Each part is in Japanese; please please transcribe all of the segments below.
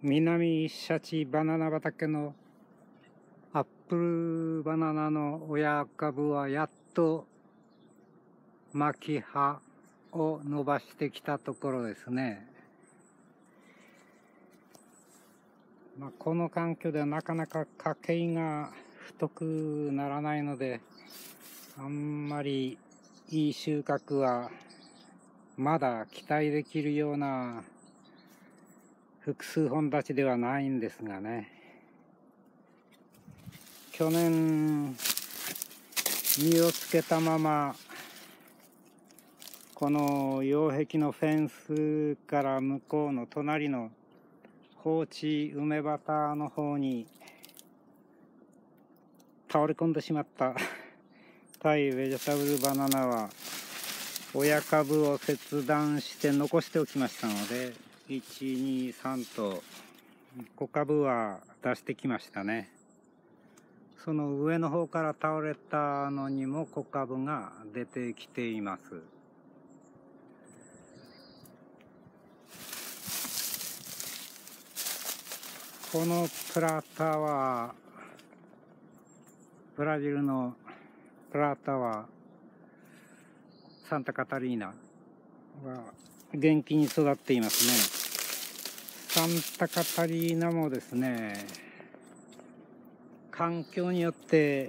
南シャチバナナ畑のアップルバナナの親株はやっと巻き葉を伸ばしてきたところですね。この環境ではなかなか花茎が太くならないので、あんまりいい収穫はまだ期待できるような複数本立ちではないんですがね。去年実をつけたままこの擁壁のフェンスから向こうの隣の放置梅畑の方に倒れ込んでしまったタイベジタブルバナナは親株を切断して残しておきましたので、1、2、3と小株は出してきましたね。その上の方から倒れたのにも小株が出てきています。このプラタはブラジルのプラタはサンタカタリーナは元気に育っていますね。サンタカタリーナもですね、環境によって、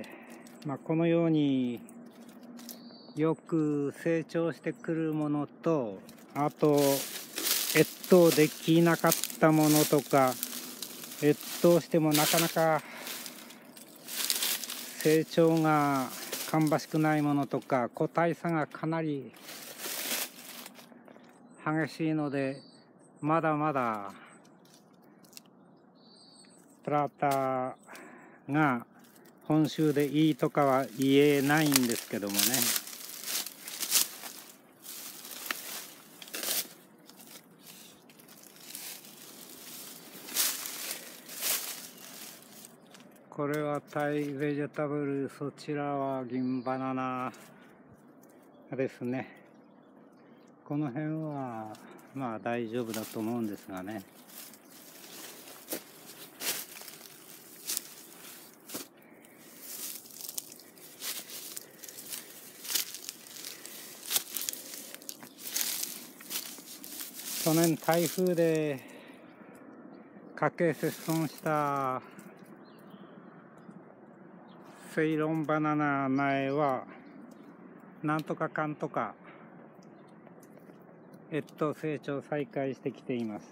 このようによく成長してくるものと、あと越冬できなかったものとか、越冬してもなかなか成長が芳しくないものとか、個体差がかなり激しいので、まだまだプラタが本州でいいとかは言えないんですけどもね。これはタイベジタブル、そちらは銀バナナですね。この辺は大丈夫だと思うんですがね。去年台風で家計切損したセイロンバナナ苗はなんとかかんとか成長再開してきています。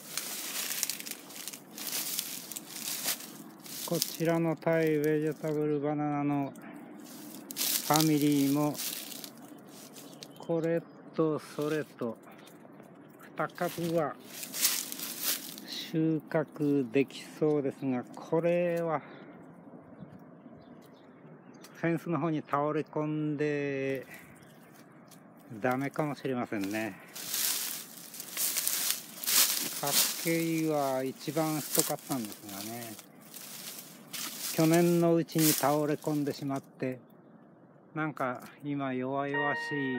こちらのタイベジタブルバナナのファミリーもこれとそれと2株は収穫できそうですが、これはフェンスの方に倒れ込んでダメかもしれませんね。花茎は一番太かったんですがね、去年のうちに倒れ込んでしまって、なんか今弱々しい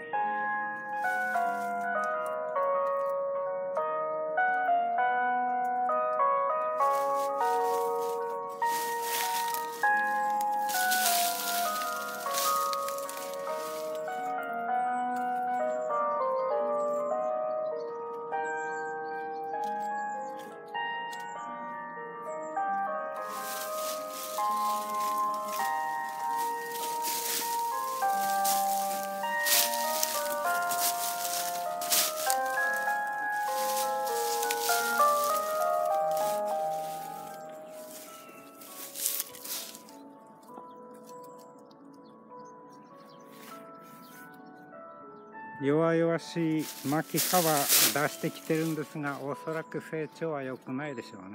弱々しい巻き葉は出してきてるんですが、おそらく成長は良くないでしょうね。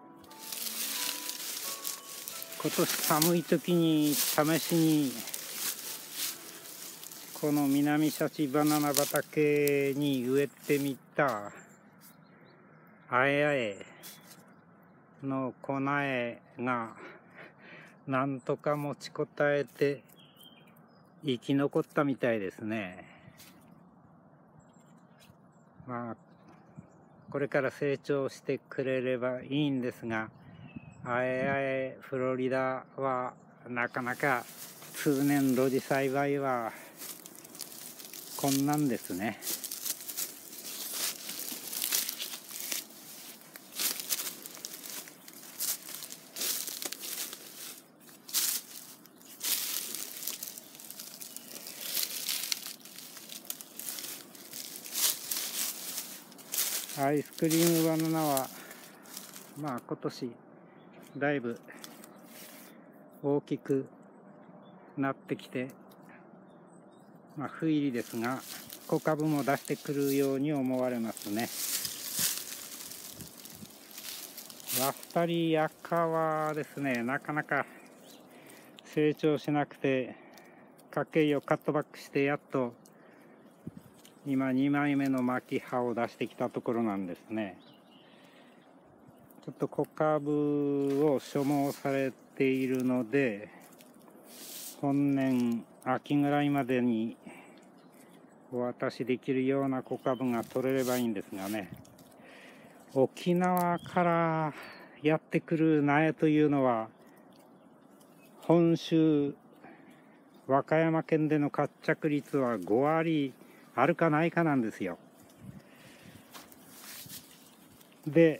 今年寒い時に試しにこの南シャチバナナ畑に植えてみたあえあえの粉苗がなんとか持ちこたえて生き残ったみたいですね。 これから成長してくれればいいんですが、あえあえフロリダはなかなか通年露地栽培は困難ですね。アイスクリームバナナは今年だいぶ大きくなってきて、不入りですが小株も出してくるように思われますね。ラスタリー赤はですね、なかなか成長しなくて、家計をカットバックしてやっと今2枚目の巻き葉を出してきたところなんですね。ちょっと小株を所望されているので、本年秋ぐらいまでにお渡しできるような小株が取れればいいんですがね。沖縄からやってくる苗というのは、本州和歌山県での活着率は5割あるかないかなんですよ。で、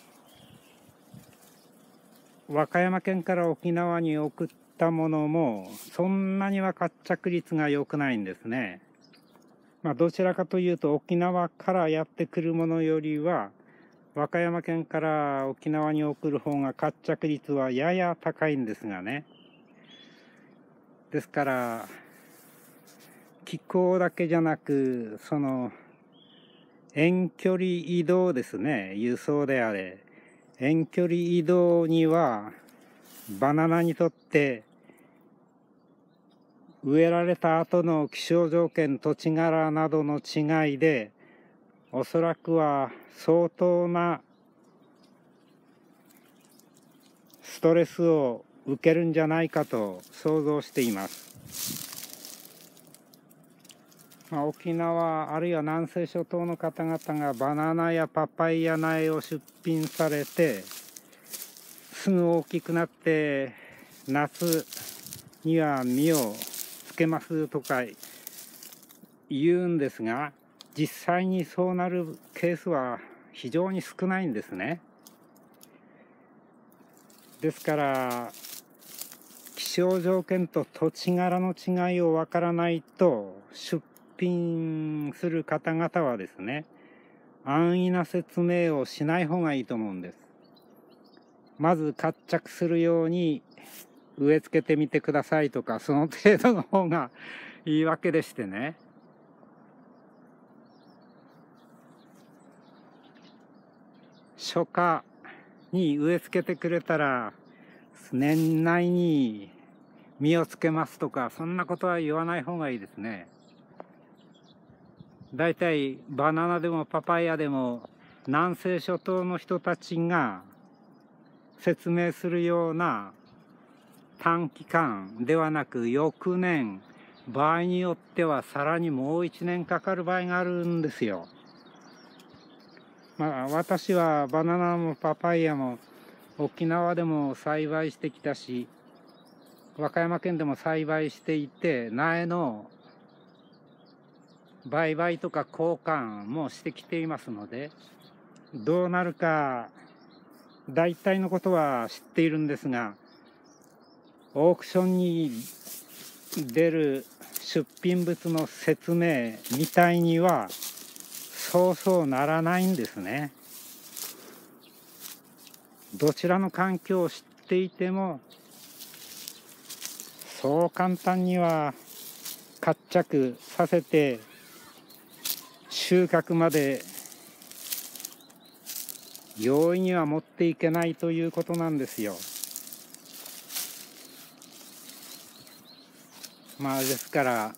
和歌山県から沖縄に送ったものもそんなには活着率が良くないんですね。どちらかというと沖縄からやってくるものよりは和歌山県から沖縄に送る方が活着率はやや高いんですがね。ですから気候だけじゃなく、その遠距離移動ですね、輸送であれ遠距離移動にはバナナにとって植えられた後の気象条件、土地柄などの違いでおそらくは相当なストレスを受けるんじゃないかと想像しています。沖縄あるいは南西諸島の方々がバナナやパパイヤ苗を出品されてすぐ大きくなって夏には実をつけますとか言うんですが、実際にそうなるケースは非常に少ないんですね。ですから気象条件と土地柄の違いをわからないと出品する方々はですね、安易な説明をしない方がいいと思うんです。まず活着するように植え付けてみてくださいとか、その程度の方がいいわけでしてね。初夏に植え付けてくれたら年内に実をつけますとか、そんなことは言わない方がいいですね。だいたいバナナでもパパイヤでも南西諸島の人たちが説明するような短期間ではなく、翌年、場合によってはさらにもう1年かかる場合があるんですよ。私はバナナもパパイヤも沖縄でも栽培してきたし、和歌山県でも栽培していて、苗の売買とか交換もしてきていますので、どうなるか大体のことは知っているんですが、オークションに出る出品物の説明みたいにはそうそうならないんですね。どちらの環境を知っていてもそう簡単には活着させて収穫まで容易には持っていけないということなんですよ。ですから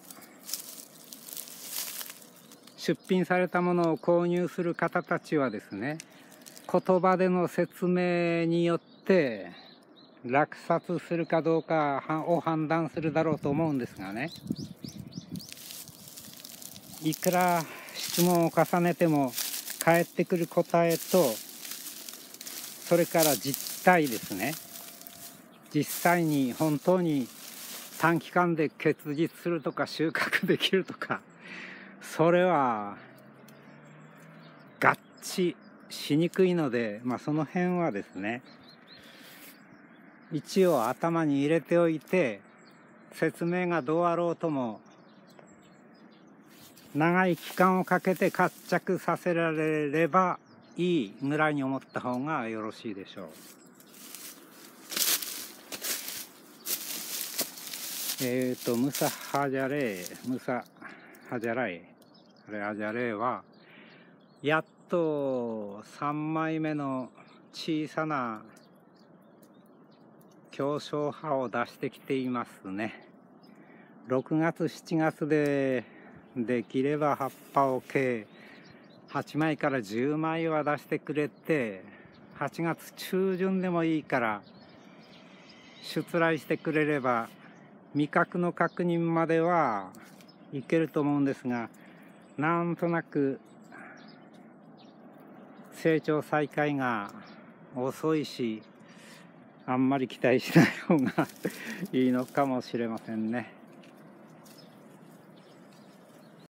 出品されたものを購入する方たちはですね、言葉での説明によって落札するかどうかを判断するだろうと思うんですがね、いくら質問を重ねても返ってくる答えと、それから実態ですね。実際に本当に短期間で結実するとか収穫できるとか、それは合致しにくいので、その辺はですね、一応頭に入れておいて、説明がどうあろうとも長い期間をかけて活着させられればいいぐらいに思った方がよろしいでしょう。ムサハジャレーはやっと3枚目の小さな狭小葉を出してきていますね。6月7月でできれば葉っぱを計8枚から10枚は出してくれて、8月中旬でもいいから出来してくれれば味覚の確認まではいけると思うんですが、なんとなく成長再開が遅いし、あんまり期待しない方がいいのかもしれませんね。